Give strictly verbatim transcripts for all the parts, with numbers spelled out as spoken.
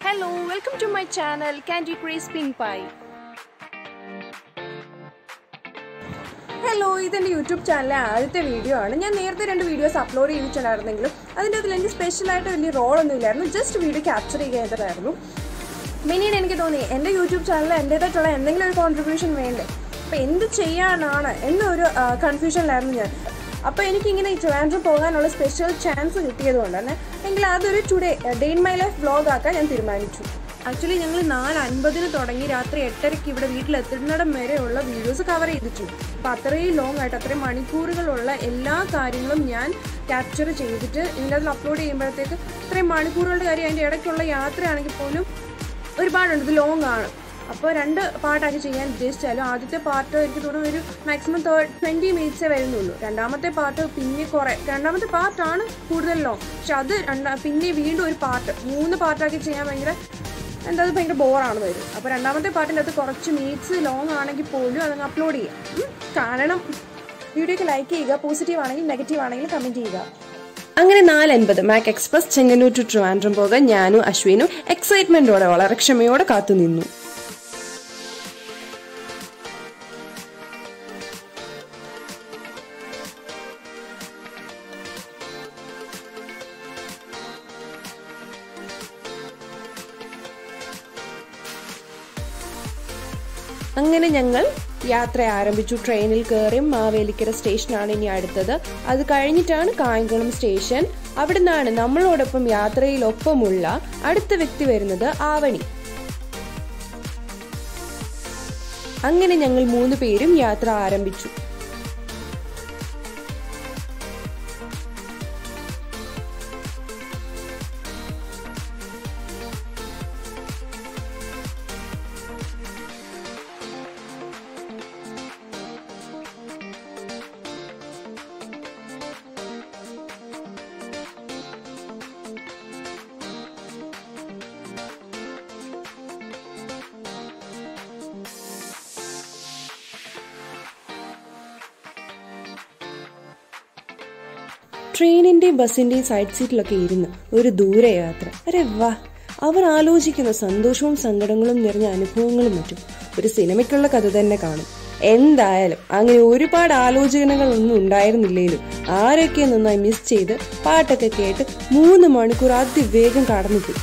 Hello, welcome to my channel Candy Craze Pink Pie. Hello, this is my YouTube channel. ആദ്യത്തെ video ആണ്. ഞാൻ നേരത്തെ രണ്ട് videos upload ചെയ്തിട്ടുണ്ടായിരുന്നെങ്കിലും അതിൻ്റെ അതിൽ എനിക്ക് സ്പെഷ്യൽ ആയിട്ട് വലിയ റോൾ ഒന്നും ഇല്ലായിരുന്നു. ജസ്റ്റ് വീഡിയോ ക്യാപ്ചർ ചെയ്യാനായിരുന്നു. പിന്നീട് എനിക്ക് തോന്നി എൻ്റെ യൂട്യൂബ് ചാനലിൽ എൻ്റേതായിട്ടുള്ള എന്തെങ്കിലും ഒരു കോൺട്രിബ്യൂഷൻ വേണ്ടേ, അപ്പോൾ എന്ത് ചെയ്യാനാണ് എന്നൊരു കൺഫ്യൂഷനിലായിരുന്നു ഞാൻ. അപ്പോൾ എനിക്കിങ്ങനെ ഈ ട്രിവാൻഡ്രം പോകാനുള്ള സ്പെഷ്യൽ ചാൻസ് കിട്ടിയതുകൊണ്ട് തന്നെ എങ്കിൽ അതൊരു today day in my life vlog ആക്കാൻ ഞാൻ തീരുമാനിച്ചു. ആക്ച്വലി ഞങ്ങൾ നാല് അൻപതിന് തുടങ്ങി രാത്രി എട്ടരയ്ക്ക് ഇവിടെ വീട്ടിലെത്തുന്നിടം വരെയുള്ള വീഡിയോസ് കവർ ചെയ്തിട്ടുണ്ട്. അപ്പോൾ അത്രയും ലോങ് ആയിട്ട് അത്രയും മണിക്കൂറുകളുള്ള എല്ലാ കാര്യങ്ങളും ഞാൻ ക്യാപ്ചർ ചെയ്തിട്ട് ഇതിൻ്റെ അതിൽ അപ്ലോഡ് ചെയ്യുമ്പോഴത്തേക്ക് ഇത്രയും മണിക്കൂറുകളുടെ കാര്യം അതിൻ്റെ ഇടയ്ക്കുള്ള യാത്രയാണെങ്കിൽ പോലും ഒരുപാടുണ്ട്. ഇത് ലോങ് ആണ്. അപ്പോൾ രണ്ട് പാർട്ടാക്കി ചെയ്യാൻ ഉദ്ദേശിച്ചാലും ആദ്യത്തെ പാർട്ട് എനിക്ക് തോന്നുന്നു ഒരു മാക്സിമം തേർഡ് ട്വൻറ്റി മിനിറ്റ്സേ വരുന്നുള്ളൂ. രണ്ടാമത്തെ പാർട്ട് പിന്നെ കുറേ രണ്ടാമത്തെ പാർട്ടാണ് കൂടുതൽ ലോങ്. പക്ഷെ അത് രണ്ടാ പിന്നെ വീണ്ടും ഒരു പാർട്ട് മൂന്ന് പാർട്ടാക്കി ചെയ്യാൻ ഭയങ്കര എന്താ ഭയങ്കര ബോറാണ് വരും. അപ്പോൾ രണ്ടാമത്തെ പാർട്ടിൻ്റെ അകത്ത് കുറച്ച് മിനിറ്റ്സ് ലോങ് ആണെങ്കിൽ പോലും അതങ്ങ് അപ്ലോഡ് ചെയ്യാം. കാരണം വീഡിയോക്ക് ലൈക്ക് ചെയ്യുക, പോസിറ്റീവ് ആണെങ്കിൽ നെഗറ്റീവ് ആണെങ്കിൽ കമൻറ്റ് ചെയ്യുക. അങ്ങനെ നാല് അൻപത് മാക് എക്സ്പ്രസ് ചെങ്ങന്നൂർ ടു ട്രിവാൻഡ്രം പോകാൻ ഞാനും അശ്വിനും എക്സൈറ്റ്മെൻറ്റോടെ വളരെ ക്ഷമയോടെ കാത്തുനിന്നു. അങ്ങനെ ഞങ്ങൾ യാത്ര ആരംഭിച്ചു. ട്രെയിനിൽ കയറി മാവേലിക്കര സ്റ്റേഷനാണ് ഇനി അടുത്തത്. അത് കഴിഞ്ഞിട്ടാണ് കായംകുളം സ്റ്റേഷൻ. അവിടെ നിന്നാണ് നമ്മളോടൊപ്പം യാത്രയിലൊപ്പമുള്ള അടുത്ത വ്യക്തി വരുന്നത്, ആവണി. അങ്ങനെ ഞങ്ങൾ മൂന്ന് പേരും യാത്ര ആരംഭിച്ചു. ട്രെയിനിന്റെയും ബസ്സിന്റെയും സൈഡ് സീറ്റിലൊക്കെ ഇരുന്ന് ഒരു ദൂരയാത്ര. അരെ വാ, അവർ ആലോചിക്കുന്ന സന്തോഷവും സങ്കടങ്ങളും നിറഞ്ഞ അനുഭവങ്ങളും മറ്റും ഒരു സിനിമയ്ക്കുള്ള കഥ തന്നെ കാണും. എന്തായാലും അങ്ങനെ ഒരുപാട് ആലോചനകളൊന്നും ഉണ്ടായിരുന്നില്ലേലും ആരൊക്കെ നന്നായി മിസ് ചെയ്ത് പാട്ടൊക്കെ കേട്ട് മൂന്ന് മണിക്കൂർ അതിവേഗം കടന്നുപോയി.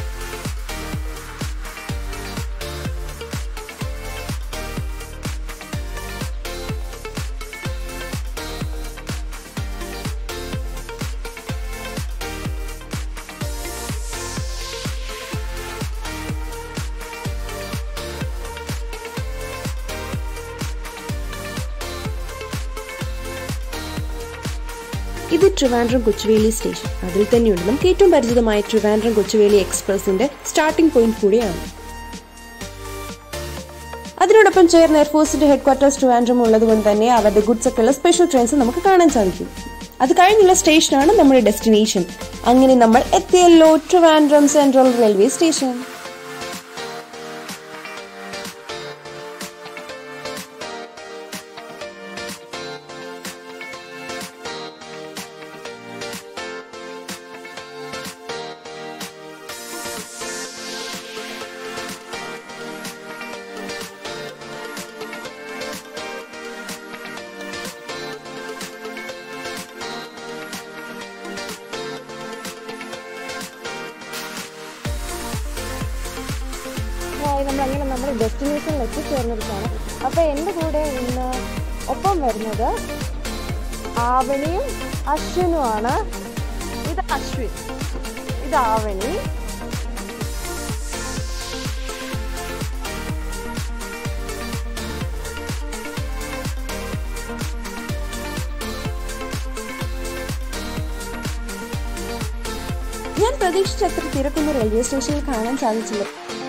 ഇത് ട്രിവാൻഡ്രം കൊച്ചുവേലി സ്റ്റേഷൻ. അതിൽ തന്നെയുണ്ട് നമുക്ക് ഏറ്റവും പരിചിതമായ ട്രിവാൻഡ്രം കൊച്ചുവേലി എക്സ്പ്രസിന്റെ സ്റ്റാർട്ടിംഗ് പോയിന്റ് കൂടിയാണ്. അതിനോടൊപ്പം ചേർന്ന് എയർഫോഴ്സിന്റെ ഹെഡ് ക്വാർട്ടേഴ്സ് ട്രിവാൻഡ്രം ഉള്ളതുകൊണ്ട് തന്നെ അവരുടെ ഗുഡ്സ് ഒക്കെയുള്ള സ്പെഷ്യൽ ട്രെയിൻസ് നമുക്ക് കാണാൻ സാധിക്കും. അത് കഴിഞ്ഞുള്ള സ്റ്റേഷനാണ് നമ്മുടെ ഡെസ്റ്റിനേഷൻ. അങ്ങനെ നമ്മൾ എത്തിയല്ലോ ട്രിവാൻഡ്രം സെൻട്രൽ റെയിൽവേ സ്റ്റേഷൻ. നമ്മളങ്ങനെ നമ്മുടെ ഡെസ്റ്റിനേഷനിൽ എത്തിച്ചേർന്നിരിക്കുകയാണ്. അപ്പോൾ എൻ്റെ കൂടെ ഇന്ന് ഒപ്പം വരുന്നത് ആവണിയും അശ്വിനുമാണ്. ഇത് അശ്വിൻ, ഇത് ആവണി. ഞാൻ പ്രതീക്ഷിച്ചത്ര തിരക്കൊന്നും റെയിൽവേ സ്റ്റേഷനിൽ കാണാൻ സാധിച്ചില്ല.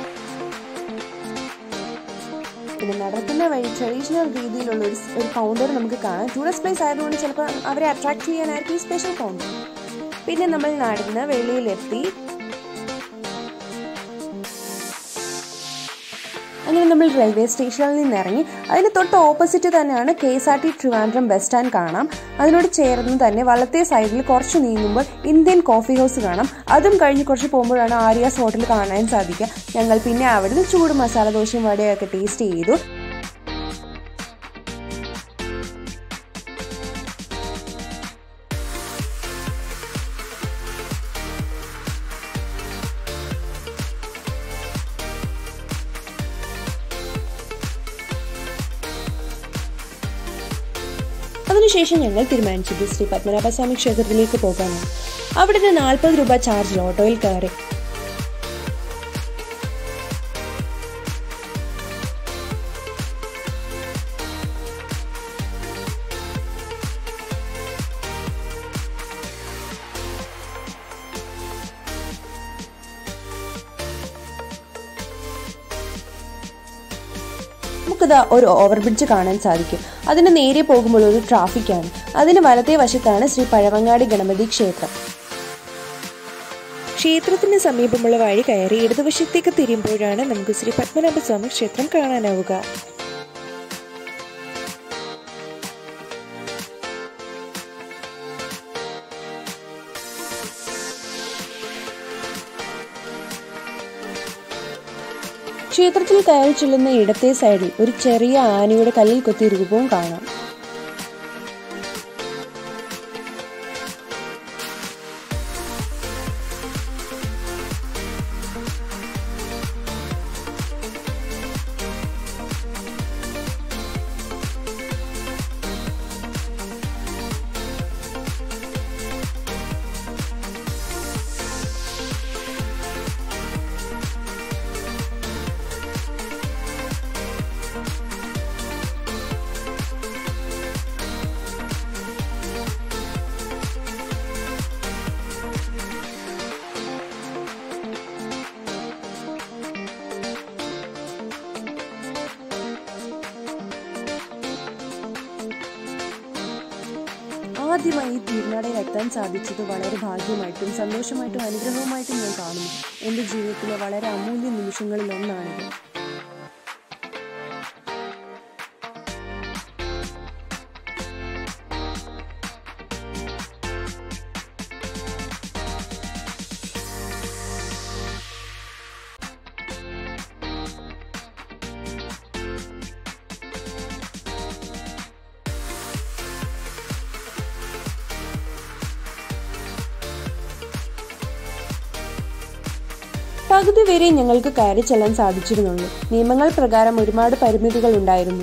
പിന്നെ നടക്കുന്ന വഴി ട്രഡീഷണൽ രീതിയിലുള്ള ഒരു ഒരു കൗണ്ടർ നമുക്ക് കാണാം. ടൂറിസ്റ്റ് പ്ലേസ് ആയതുകൊണ്ട് ചിലപ്പോൾ അവരെ അട്രാക്ട് ചെയ്യാനായിരിക്കും ഈ സ്പെഷ്യൽ കൗണ്ടർ. പിന്നെ നമ്മൾ നടന്ന് വെളിയിലെത്തി. അങ്ങനെ നമ്മൾ റെയിൽവേ സ്റ്റേഷനിൽ നിന്ന് ഇറങ്ങി. അതിന് തൊട്ട് ഓപ്പോസിറ്റ് തന്നെയാണ് K S R T Trivandrum bus stand കാണാം. അതിനോട് ചേർന്ന് തന്നെ വലത്തെ സൈഡിൽ കുറച്ച് നീങ്ങുമ്പോൾ ഇന്ത്യൻ കോഫി ഹൗസ് കാണാം. അതും കഴിഞ്ഞ് കുറച്ച് പോകുമ്പോഴാണ് ആര്യാസ് ഹോട്ടൽ കാണാൻ സാധിക്കുക. ഞങ്ങൾ പിന്നെ അവിടുന്ന് ചൂട് മസാല ദോശയും വടയൊക്കെ ടേസ്റ്റ് ചെയ്തു. അതിനുശേഷം ഞങ്ങൾ തീരുമാനിച്ചത് ശ്രീ പത്മനാഭസ്വാമി ക്ഷേത്രത്തിലേക്ക് പോകാനാണ്. അവിടുന്ന് നാൽപ്പത് രൂപ ചാർജിൽ ഓട്ടോയിൽ കയറി. നമുക്കിതാ ഒരു ഓവർബ്രിഡ്ജ് കാണാൻ സാധിക്കും. അതിന് നേരെ പോകുമ്പോൾ ഒരു ട്രാഫിക്കാണ്. അതിന് വലത്തേ വശത്താണ് ശ്രീ പഴവങ്ങാടി ഗണപതി ക്ഷേത്രം. ക്ഷേത്രത്തിന് സമീപമുള്ള വഴി കയറി ഇടതുവശത്തേക്ക് തിരിയുമ്പോഴാണ് നമുക്ക് ശ്രീ പത്മനാഭസ്വാമി ക്ഷേത്രം കാണാനാവുക. ക്ഷേത്രത്തിൽ കയറി ചെല്ലുന്ന ഇടത്തെ സൈഡിൽ ഒരു ചെറിയ ആനയുടെ കല്ലിൽ കൊത്തിയ രൂപവും കാണാം. ആദ്യമായി ഈ തീർനാടയിൽ എത്താൻ സാധിച്ചത് വളരെ ഭാഗ്യമായിട്ടും സന്തോഷമായിട്ടും അനുഗ്രഹവുമായിട്ടും ഞാൻ കാണുന്നു. എൻ്റെ ജീവിതത്തിലെ വളരെ അമൂല്യ നിമിഷങ്ങളിൽ ഒന്നാണിത്. പകുതി വരെ ഞങ്ങൾക്ക് കയറി ചെല്ലാൻ സാധിച്ചിരുന്നുള്ളൂ. നിയമങ്ങൾ പ്രകാരം ഒരുപാട് പരിമിതികൾ ഉണ്ടായിരുന്നു.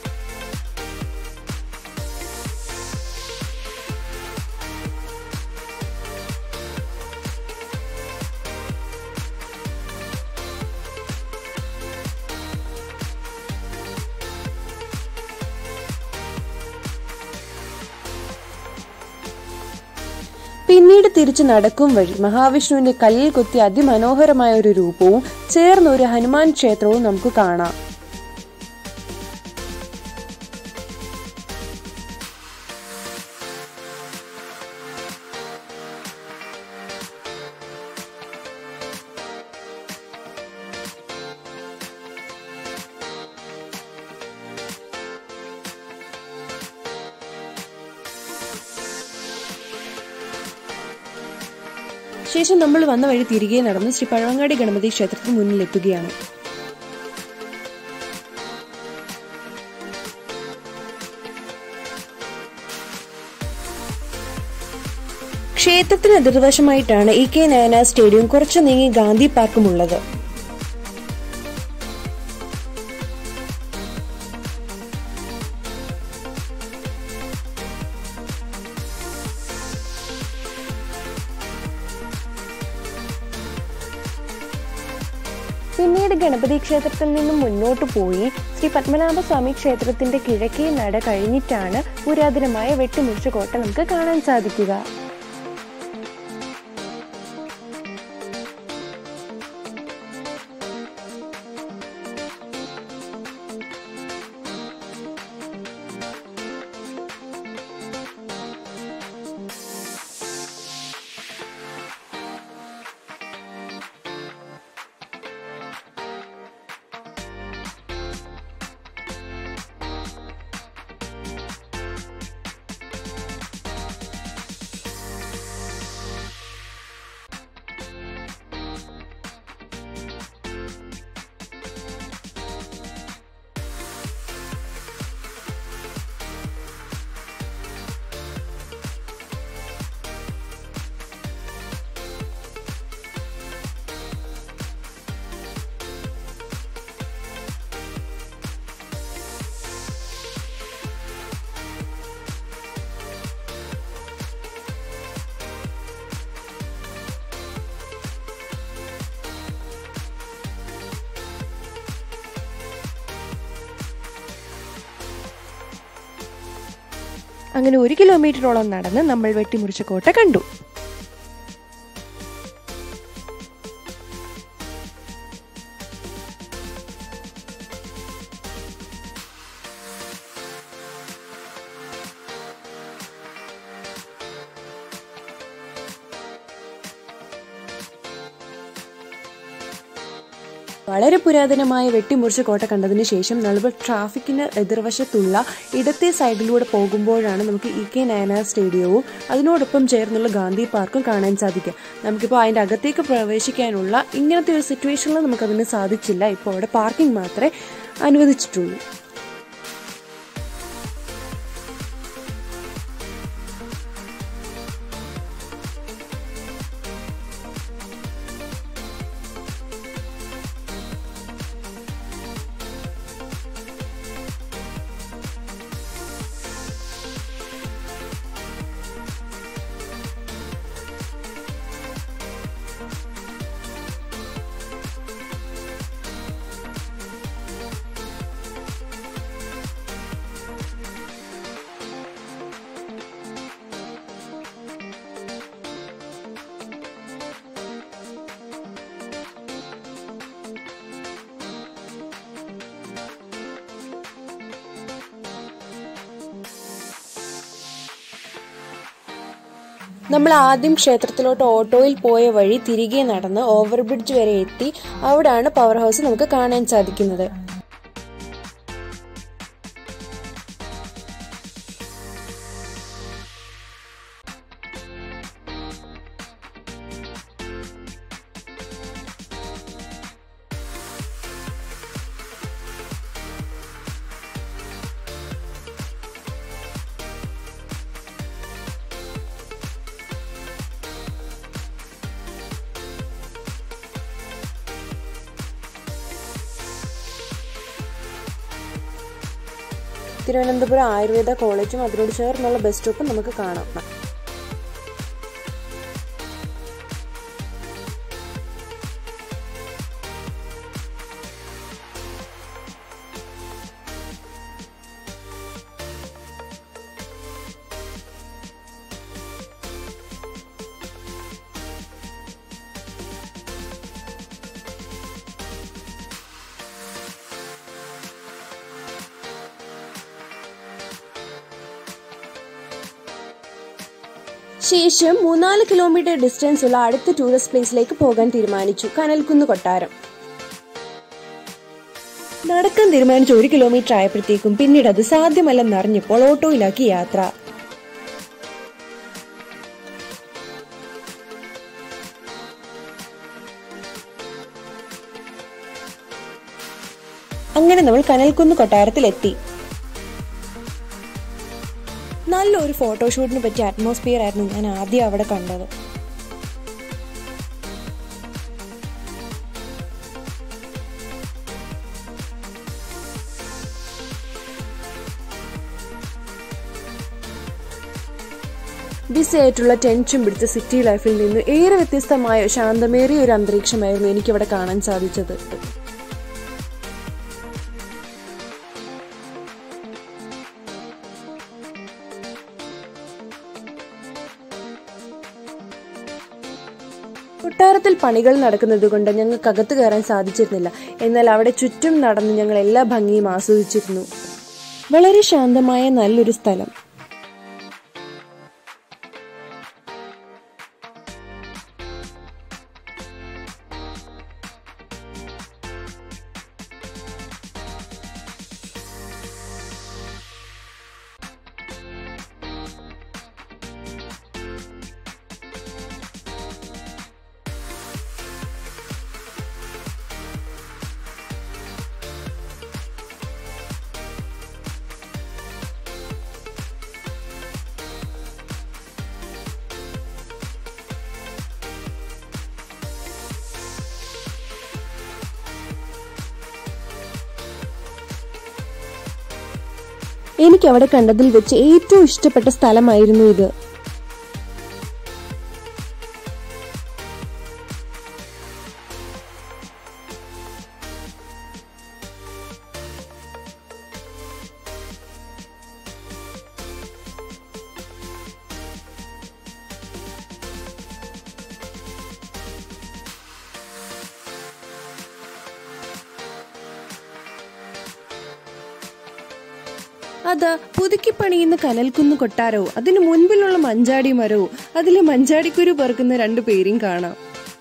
പിന്നീട് തിരിച്ചു നടക്കും വഴി മഹാവിഷ്ണുവിന്റെ കല്ലിൽ കൊത്തി അതിമനോഹരമായ ഒരു രൂപവും ചേർന്ന ഒരു ഹനുമാൻ ക്ഷേത്രവും നമുക്ക് കാണാം. ശേഷം നമ്മൾ വന്ന വഴി തിരികെ നടന്ന് ശ്രീ പഴവങ്ങാടി ഗണപതി ക്ഷേത്രത്തിന് മുന്നിലെത്തുകയാണ്. ക്ഷേത്രത്തിന് എതിർവശമായിട്ടാണ് ഇ കെ നയന സ്റ്റേഡിയം കുറച്ചു നീങ്ങി ഗാന്ധി പാർക്കും ഉള്ളത്. പിന്നീട് ഗണപതി ക്ഷേത്രത്തിൽ നിന്നും മുന്നോട്ട് പോയി ശ്രീ പത്മനാഭസ്വാമി ക്ഷേത്രത്തിന്റെ കിഴക്കേ നട കഴിഞ്ഞിട്ടാണ് പുരാതനമായ വെട്ടിമുറിച്ചകോട്ട നമുക്ക് കാണാൻ സാധിക്കുക. അങ്ങനെ ഒരു കിലോമീറ്ററോളം നടന്ന് നമ്മൾ വെട്ടിമുറിച്ചക്കോട്ട കണ്ടു. വളരെ പുരാതനമായ വെട്ടിമുറിച്ചക്കോട്ട കണ്ടതിന് ശേഷം നമ്മൾ ട്രാഫിക്കിന് എതിർവശത്തുള്ള ഇടത്തെ സൈഡിലൂടെ പോകുമ്പോഴാണ് നമുക്ക് ഇ കെ നയനാർ സ്റ്റേഡിയവും അതിനോടൊപ്പം ചേർന്നുള്ള ഗാന്ധി പാർക്കും കാണാൻ സാധിക്കുക. നമുക്കിപ്പോൾ അതിൻ്റെ അകത്തേക്ക് പ്രവേശിക്കാനുള്ള ഇങ്ങനത്തെ ഒരു സിറ്റുവേഷനിൽ നമുക്കതിന് സാധിച്ചില്ല. ഇപ്പോൾ അവിടെ പാർക്കിംഗ് മാത്രമേ അനുവദിച്ചിട്ടുള്ളൂ. നമ്മൾ ആദ്യം ക്ഷേത്രത്തിലോട്ട് ഓട്ടോയിൽ പോയ വഴി തിരികെ നടന്ന് ഓവർബ്രിഡ്ജ് വരെ എത്തി. അവിടെയാണ് പവർ ഹൗസ് നമുക്ക് കാണാൻ സാധിക്കുന്നത്. തിരുവനന്തപുരം ആയുർവേദ കോളേജും അതിനോട് ചേർന്നുള്ള ബസ് സ്റ്റോപ്പും നമുക്ക് കാണാം. ശേഷം മൂന്നാല് കിലോമീറ്റർ ഡിസ്റ്റൻസ് ഉള്ള അടുത്ത ടൂറിസ്റ്റ് പ്ലേസിലേക്ക് പോകാൻ തീരുമാനിച്ചു, കനൽക്കുന്ന് കൊട്ടാരം. നടക്കാൻ തീരുമാനിച്ച ഒരു കിലോമീറ്റർ ആയപ്പോഴത്തേക്കും പിന്നീട് അത് സാധ്യമല്ലെന്നറിഞ്ഞപ്പോൾ ഓട്ടോയിലാക്കി യാത്ര. അങ്ങനെ നമ്മൾ കനൽക്കുന്ന് കൊട്ടാരത്തിലെത്തി. നല്ലൊരു ഫോട്ടോഷൂട്ടിന് പറ്റിയ അറ്റ്മോസ്ഫിയർ ആയിരുന്നു ഞാൻ ആദ്യം അവിടെ കണ്ടത്. ബിസി ആയിട്ടുള്ള ടെൻഷൻ പിടിച്ച സിറ്റി ലൈഫിൽ നിന്ന് ഏറെ വ്യത്യസ്തമായ ശാന്തമേറിയ ഒരു അന്തരീക്ഷമായിരുന്നു എനിക്കിവിടെ കാണാൻ സാധിച്ചത്. കൊട്ടാരത്തിൽ പണികൾ നടക്കുന്നത് കൊണ്ട് ഞങ്ങൾക്ക് അകത്ത് കയറാൻ സാധിച്ചിരുന്നില്ല. എന്നാൽ അവിടെ ചുറ്റും നടന്ന് ഞങ്ങൾ എല്ലാ ഭംഗിയും ആസ്വദിച്ചിരുന്നു. വളരെ ശാന്തമായ നല്ലൊരു സ്ഥലം. എനിക്ക് അവിടെ കണ്ടതിൽ വെച്ച് ഏറ്റവും ഇഷ്ടപ്പെട്ട സ്ഥലമായിരുന്നു ഇത്. അതാ പുതുക്കി പണിയുന്ന കനൽക്കുന്ന് കൊട്ടാരവും അതിന് മുൻപിലുള്ള മഞ്ചാടി മരവും അതിലെ മഞ്ചാടിക്കുരു പറക്കുന്ന രണ്ടു പേരും കാണാം.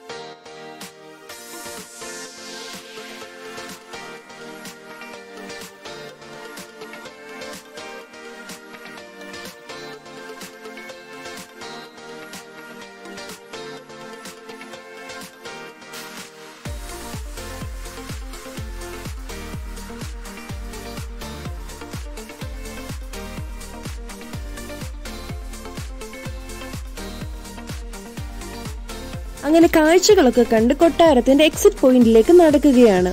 അങ്ങനെ കാഴ്ചകളൊക്കെ കണ്ട് കൊട്ടാരത്തിന്റെ എക്സിറ്റ് പോയിന്റിലേക്ക് നടക്കുകയാണ്.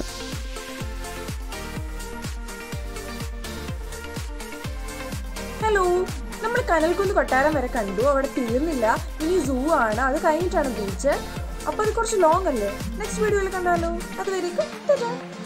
ഹലോ, നമ്മൾ കനൽക്കുന്ന് കൊട്ടാരം വരെ കണ്ടു. അവിടെ തീർന്നില്ല, ഇനി സൂ ആണ്, അത് കഴിഞ്ഞിട്ടാണ് ബീച്ച്. അപ്പൊ അത് കുറച്ച് ലോങ് അല്ലേ. നെക്സ്റ്റ് വീഡിയോയിൽ കണ്ടാലോ. അതുവരേക്കും